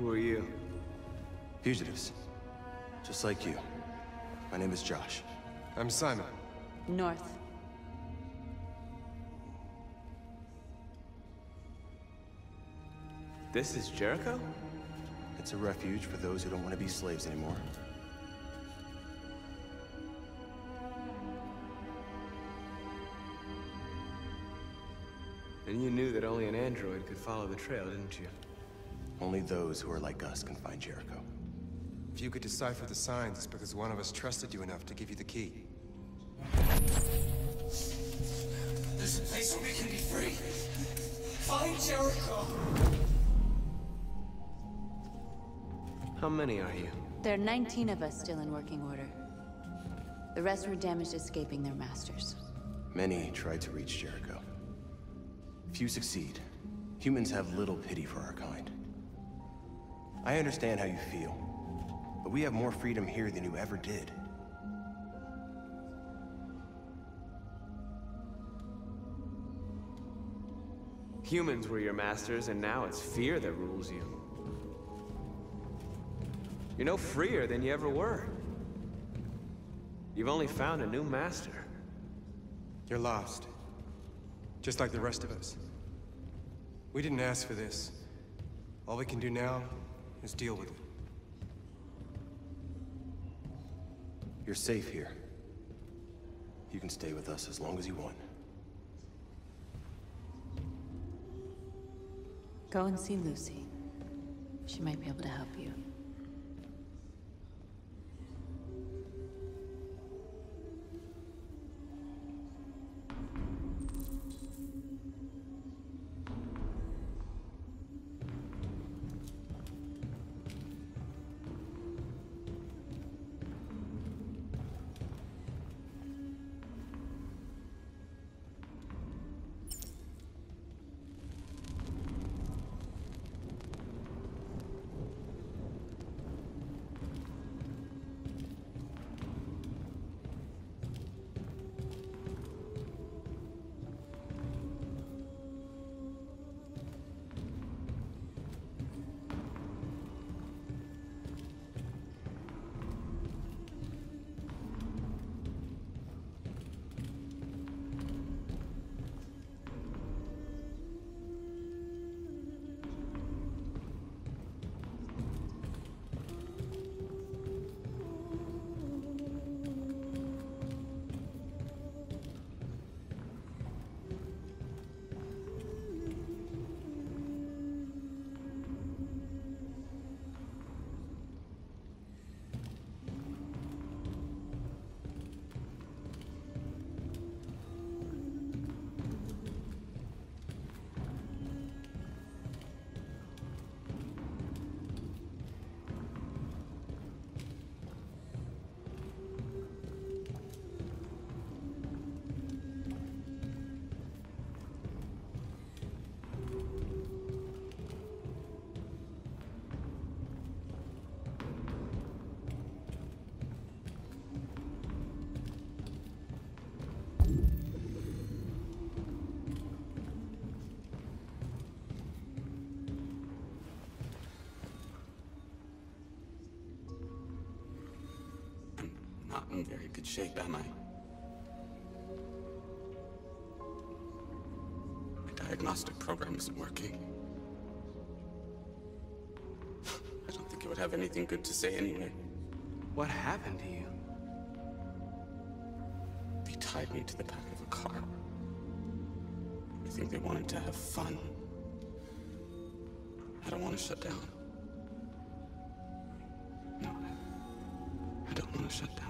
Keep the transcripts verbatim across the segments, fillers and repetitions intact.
Who are you? Fugitives. Just like you. My name is Josh. I'm Simon. North. This is Jericho? It's a refuge for those who don't want to be slaves anymore. And you knew that only an android could follow the trail, didn't you? Only those who are like us can find Jericho. If you could decipher the signs, it's because one of us trusted you enough to give you the key. There's a place where we can be free. Find Jericho! How many are you? There are nineteen of us still in working order. The rest were damaged escaping their masters. Many tried to reach Jericho. Few succeed. Humans have little pity for our kind. I understand how you feel, but we have more freedom here than you ever did. Humans were your masters, and now it's fear that rules you. You're no freer than you ever were. You've only found a new master. You're lost. Just like the rest of us. We didn't ask for this. All we can do now is deal with it. You're safe here. You can stay with us as long as you want. Go and see Lucy. She might be able to help you. Not in very good shape, am I? My diagnostic program isn't working. I don't think it would have anything good to say anyway. What happened to you? They tied me to the back of a car. I think they wanted to have fun. I don't want to shut down. No, I don't want to shut down.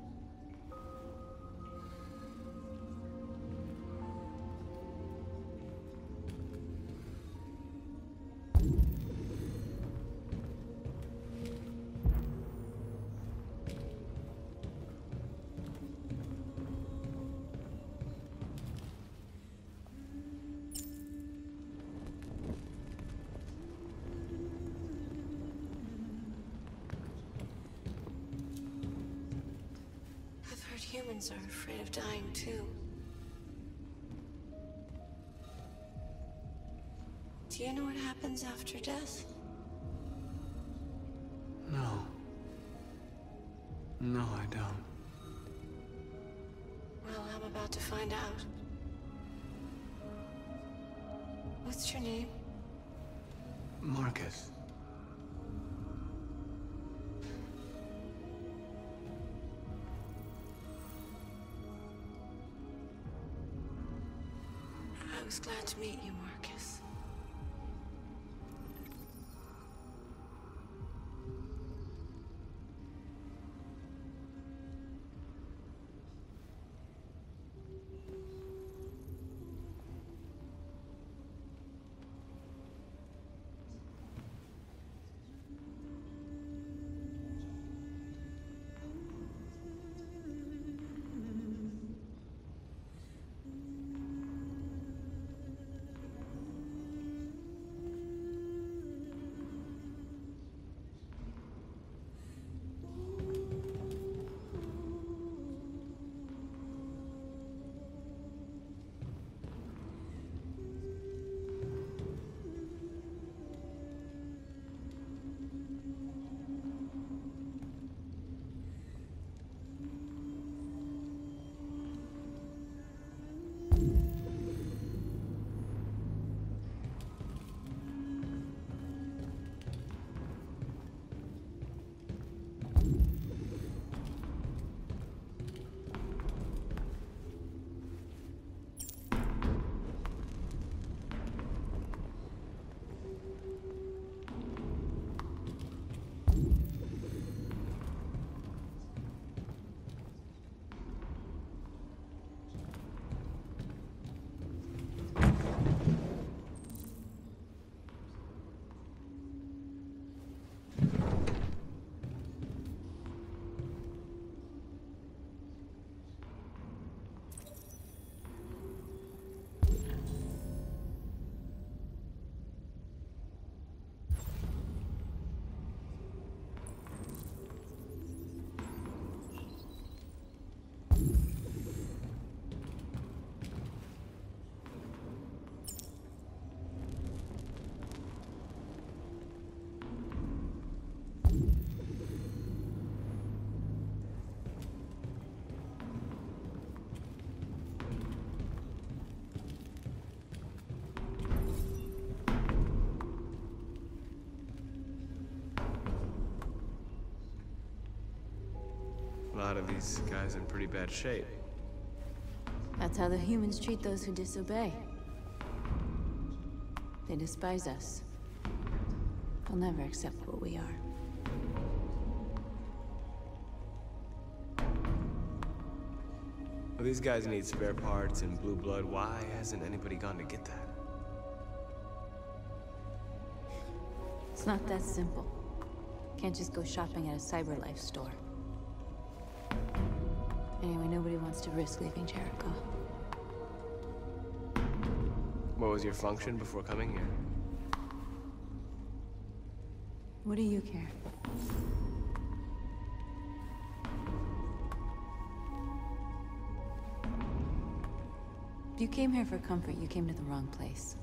Humans are afraid of dying, too. Do you know what happens after death? No, I don't. Well, I'm about to find out. What's your name? Marcus. I was glad to meet you, Marcus. A lot of these guys in pretty bad shape. That's how the humans treat those who disobey. They despise us. They'll never accept what we are. Well, these guys need spare parts and blue blood. Why hasn't anybody gone to get that? It's not that simple. Can't just go shopping at a CyberLife store. Anyway, nobody wants to risk leaving Jericho. What was your function before coming here? What do you care? If you came here for comfort, you came to the wrong place.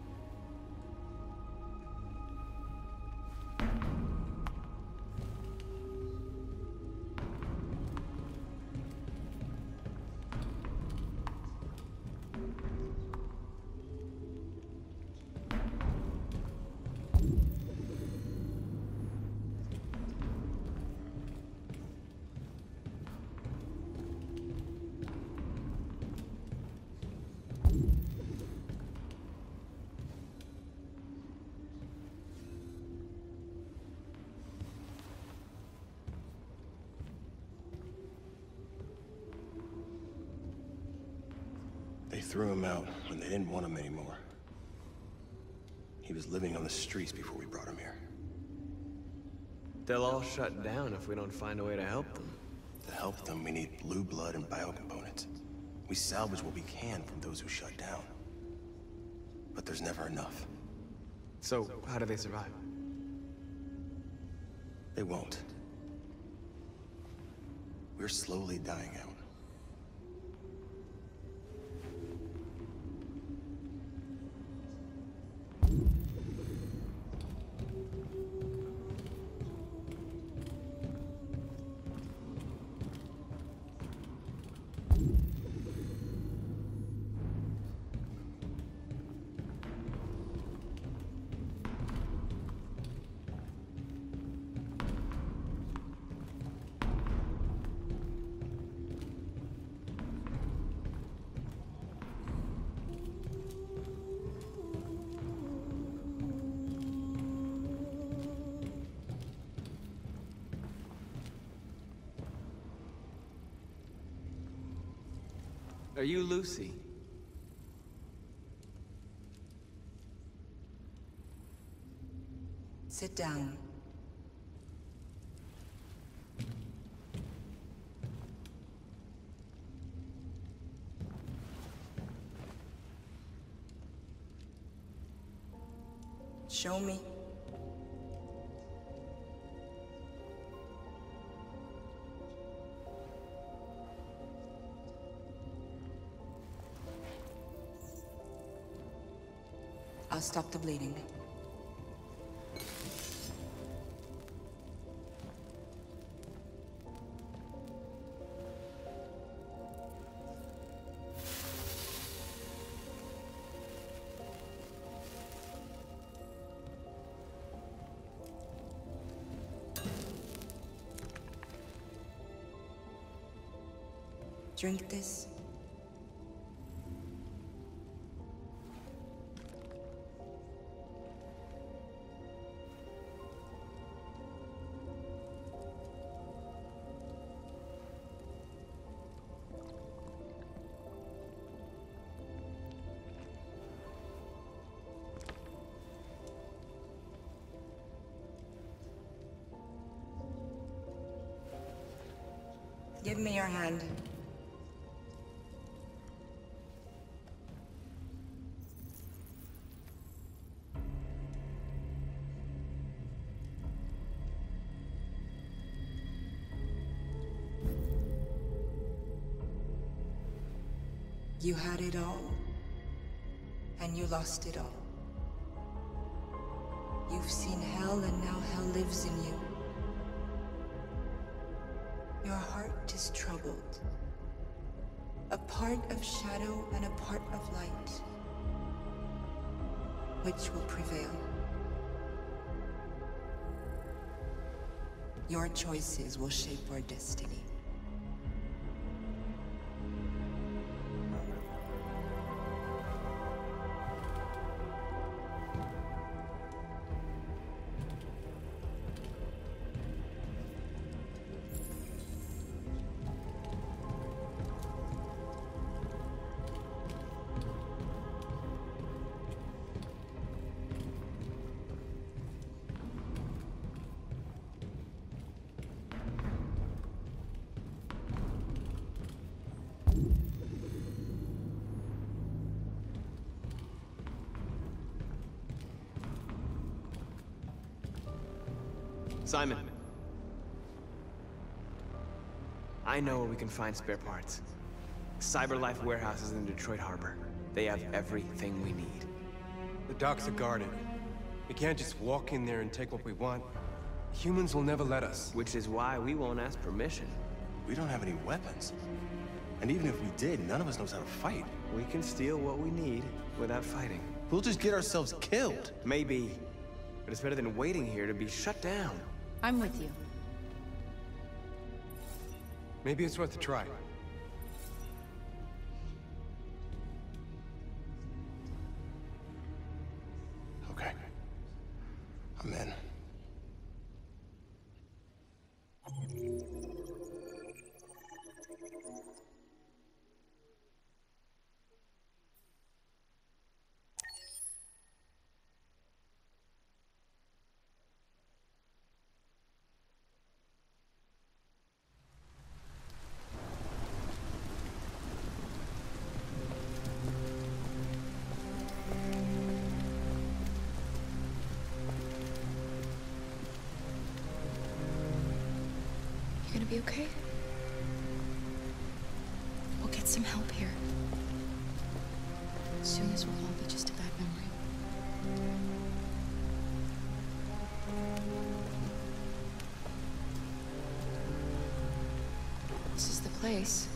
They threw him out when they didn't want him anymore. He was living on the streets before we brought him here. They'll all shut down if we don't find a way to help them. To help them, we need blue blood and biocomponents. We salvage what we can from those who shut down. But there's never enough. So, how do they survive? They won't. We're slowly dying out. Are you Lucy? Sit down. Show me. I'll stop the bleeding. Drink this. Give me your hand. You had it all, and you lost it all. You've seen hell, and now hell lives in you. Your heart is troubled. A part of shadow and a part of light. Which will prevail? Your choices will shape our destiny. Simon. I know where we can find spare parts. CyberLife warehouses in Detroit Harbor. They have everything we need. The docks are guarded. We can't just walk in there and take what we want. Humans will never let us. Which is why we won't ask permission. We don't have any weapons. And even if we did, none of us knows how to fight. We can steal what we need without fighting. We'll just get ourselves killed. Maybe. But it's better than waiting here to be shut down. I'm with you. Maybe it's worth a try. Okay. I'm in. You gonna be okay? We'll get some help here. Soon this will all be just a bad memory. This is the place.